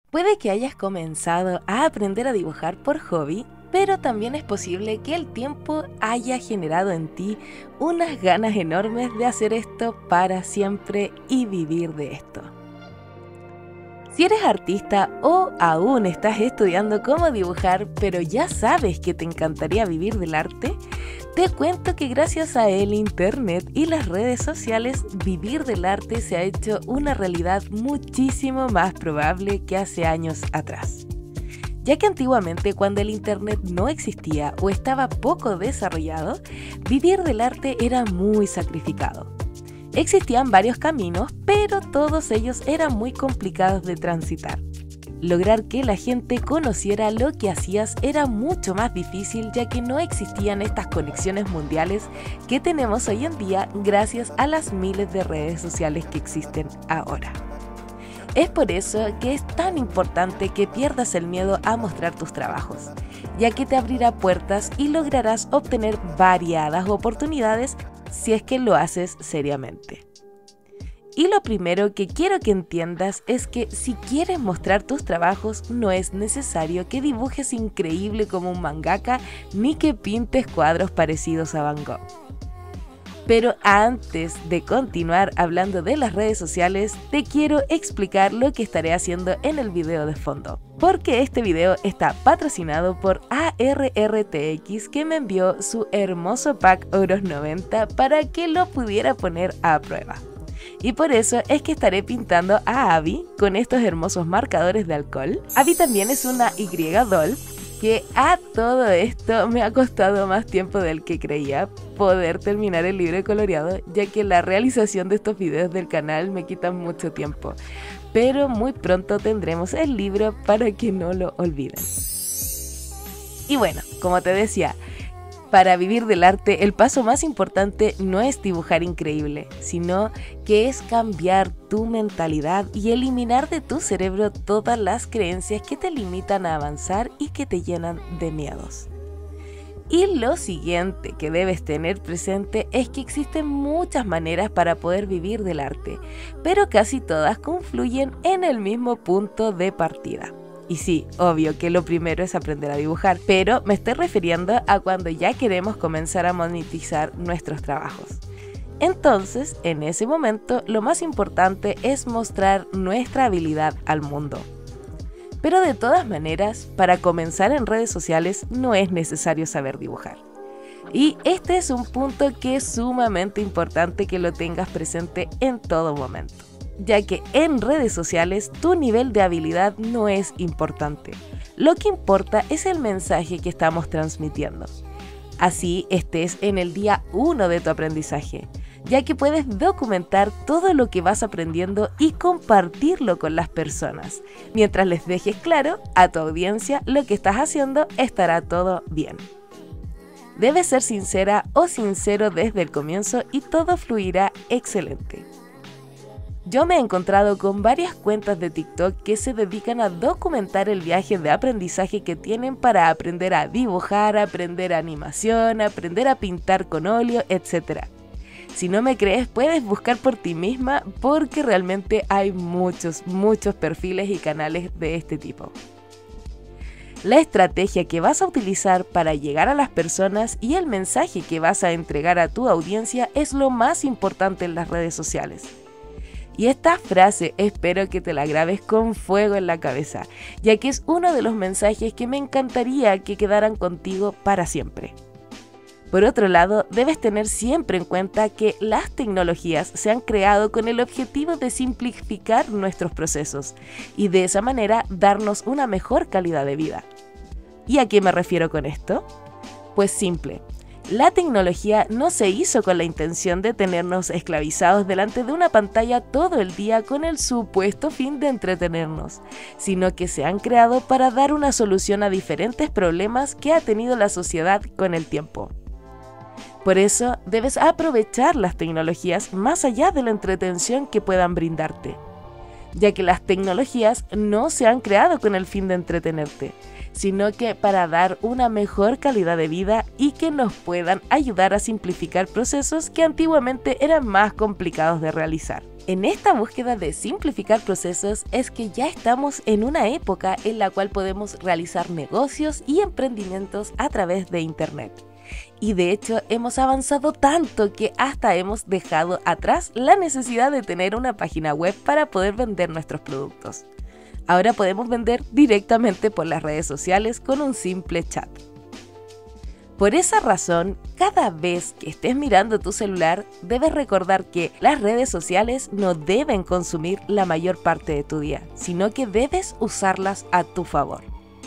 Puede que hayas comenzado a aprender a dibujar por hobby, pero también es posible que el tiempo haya generado en ti unas ganas enormes de hacer esto para siempre y vivir de esto. Si eres artista o aún estás estudiando cómo dibujar, pero ya sabes que te encantaría vivir del arte, te cuento que gracias a el internet y las redes sociales, vivir del arte se ha hecho una realidad muchísimo más probable que hace años atrás. Ya que antiguamente, cuando el internet no existía o estaba poco desarrollado, vivir del arte era muy sacrificado. Existían varios caminos, pero todos ellos eran muy complicados de transitar. Lograr que la gente conociera lo que hacías era mucho más difícil, ya que no existían estas conexiones mundiales que tenemos hoy en día gracias a las miles de redes sociales que existen ahora. Es por eso que es tan importante que pierdas el miedo a mostrar tus trabajos, ya que te abrirá puertas y lograrás obtener variadas oportunidades si es que lo haces seriamente. Y lo primero que quiero que entiendas es que si quieres mostrar tus trabajos, no es necesario que dibujes increíble como un mangaka ni que pintes cuadros parecidos a Van Gogh. Pero antes de continuar hablando de las redes sociales, te quiero explicar lo que estaré haciendo en el video de fondo. Porque este video está patrocinado por ARRTX, que me envió su hermoso pack Euros 90 para que lo pudiera poner a prueba. Y por eso es que estaré pintando a Abby con estos hermosos marcadores de alcohol. Abby también es una Y-Doll, que a todo esto me ha costado más tiempo del que creía poder terminar el libro coloreado, ya que la realización de estos videos del canal me quita mucho tiempo. Pero muy pronto tendremos el libro para que no lo olviden. Y bueno, como te decía, para vivir del arte, el paso más importante no es dibujar increíble, sino que es cambiar tu mentalidad y eliminar de tu cerebro todas las creencias que te limitan a avanzar y que te llenan de miedos. Y lo siguiente que debes tener presente es que existen muchas maneras para poder vivir del arte, pero casi todas confluyen en el mismo punto de partida. Y sí, obvio que lo primero es aprender a dibujar, pero me estoy refiriendo a cuando ya queremos comenzar a monetizar nuestros trabajos. Entonces, en ese momento, lo más importante es mostrar nuestra habilidad al mundo. Pero de todas maneras, para comenzar en redes sociales no es necesario saber dibujar. Y este es un punto que es sumamente importante que lo tengas presente en todo momento, ya que en redes sociales tu nivel de habilidad no es importante. Lo que importa es el mensaje que estamos transmitiendo. Así estés en el día 1 de tu aprendizaje, ya que puedes documentar todo lo que vas aprendiendo y compartirlo con las personas. Mientras les dejes claro a tu audiencia lo que estás haciendo, estará todo bien. Debes ser sincera o sincero desde el comienzo y todo fluirá excelente. Yo me he encontrado con varias cuentas de TikTok que se dedican a documentar el viaje de aprendizaje que tienen para aprender a dibujar, aprender animación, aprender a pintar con óleo, etc. Si no me crees, puedes buscar por ti misma porque realmente hay muchos perfiles y canales de este tipo. La estrategia que vas a utilizar para llegar a las personas y el mensaje que vas a entregar a tu audiencia es lo más importante en las redes sociales. Y esta frase espero que te la grabes con fuego en la cabeza, ya que es uno de los mensajes que me encantaría que quedaran contigo para siempre. Por otro lado, debes tener siempre en cuenta que las tecnologías se han creado con el objetivo de simplificar nuestros procesos y de esa manera darnos una mejor calidad de vida. ¿Y a qué me refiero con esto? Pues simple. La tecnología no se hizo con la intención de tenernos esclavizados delante de una pantalla todo el día con el supuesto fin de entretenernos, sino que se han creado para dar una solución a diferentes problemas que ha tenido la sociedad con el tiempo. Por eso, debes aprovechar las tecnologías más allá de la entretención que puedan brindarte. ya que las tecnologías no se han creado con el fin de entretenerte, sino que para dar una mejor calidad de vida y que nos puedan ayudar a simplificar procesos que antiguamente eran más complicados de realizar. En esta búsqueda de simplificar procesos es que ya estamos en una época en la cual podemos realizar negocios y emprendimientos a través de Internet. Y de hecho hemos avanzado tanto que hasta hemos dejado atrás la necesidad de tener una página web para poder vender nuestros productos. Ahora podemos vender directamente por las redes sociales con un simple chat. Por esa razón, cada vez que estés mirando tu celular, debes recordar que las redes sociales no deben consumir la mayor parte de tu día, sino que debes usarlas a tu favor.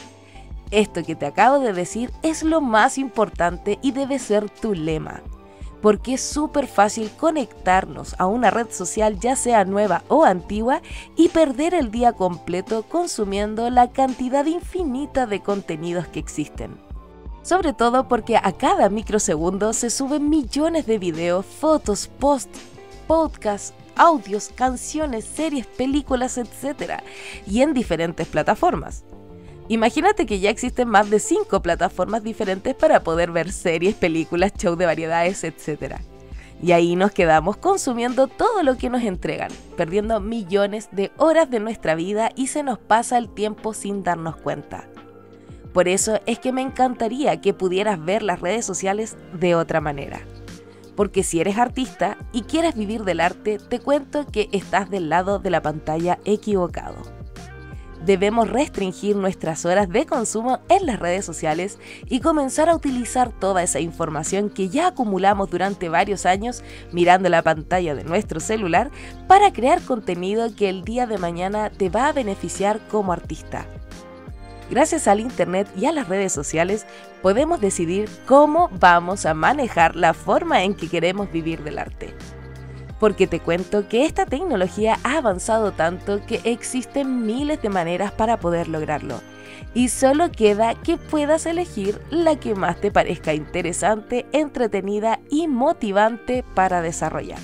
Esto que te acabo de decir es lo más importante y debe ser tu lema, porque es súper fácil conectarnos a una red social, ya sea nueva o antigua, y perder el día completo consumiendo la cantidad infinita de contenidos que existen. Sobre todo porque a cada microsegundo se suben millones de videos, fotos, posts, podcasts, audios, canciones, series, películas, etc. y en diferentes plataformas. Imagínate que ya existen más de 5 plataformas diferentes para poder ver series, películas, shows de variedades, etc. Y ahí nos quedamos consumiendo todo lo que nos entregan, perdiendo millones de horas de nuestra vida y se nos pasa el tiempo sin darnos cuenta. Por eso es que me encantaría que pudieras ver las redes sociales de otra manera. Porque si eres artista y quieres vivir del arte, te cuento que estás del lado de la pantalla equivocado. Debemos restringir nuestras horas de consumo en las redes sociales y comenzar a utilizar toda esa información que ya acumulamos durante varios años mirando la pantalla de nuestro celular para crear contenido que el día de mañana te va a beneficiar como artista. Gracias al Internet y a las redes sociales, podemos decidir cómo vamos a manejar la forma en que queremos vivir del arte. Porque te cuento que esta tecnología ha avanzado tanto que existen miles de maneras para poder lograrlo. Y solo queda que puedas elegir la que más te parezca interesante, entretenida y motivante para desarrollar.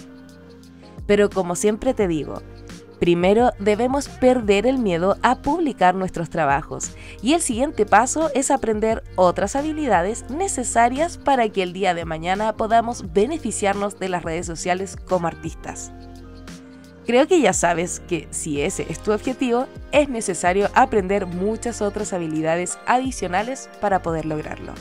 Pero como siempre te digo, primero debemos perder el miedo a publicar nuestros trabajos y el siguiente paso es aprender otras habilidades necesarias para que el día de mañana podamos beneficiarnos de las redes sociales como artistas. Creo que ya sabes que si ese es tu objetivo, es necesario aprender muchas otras habilidades adicionales para poder lograrlo.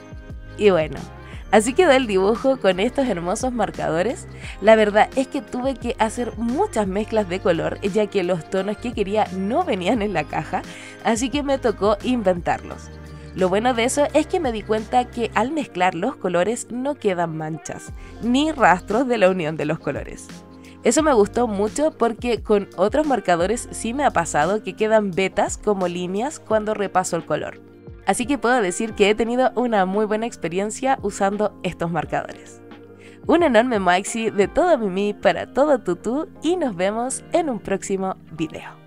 Y bueno, así quedó el dibujo con estos hermosos marcadores. La verdad es que tuve que hacer muchas mezclas de color, ya que los tonos que quería no venían en la caja, así que me tocó inventarlos. Lo bueno de eso es que me di cuenta que al mezclar los colores no quedan manchas, ni rastros de la unión de los colores. Eso me gustó mucho porque con otros marcadores sí me ha pasado que quedan vetas como líneas cuando repaso el color. Así que puedo decir que he tenido una muy buena experiencia usando estos marcadores. Un enorme maxi de todo Mimi para todo Tutú y nos vemos en un próximo video.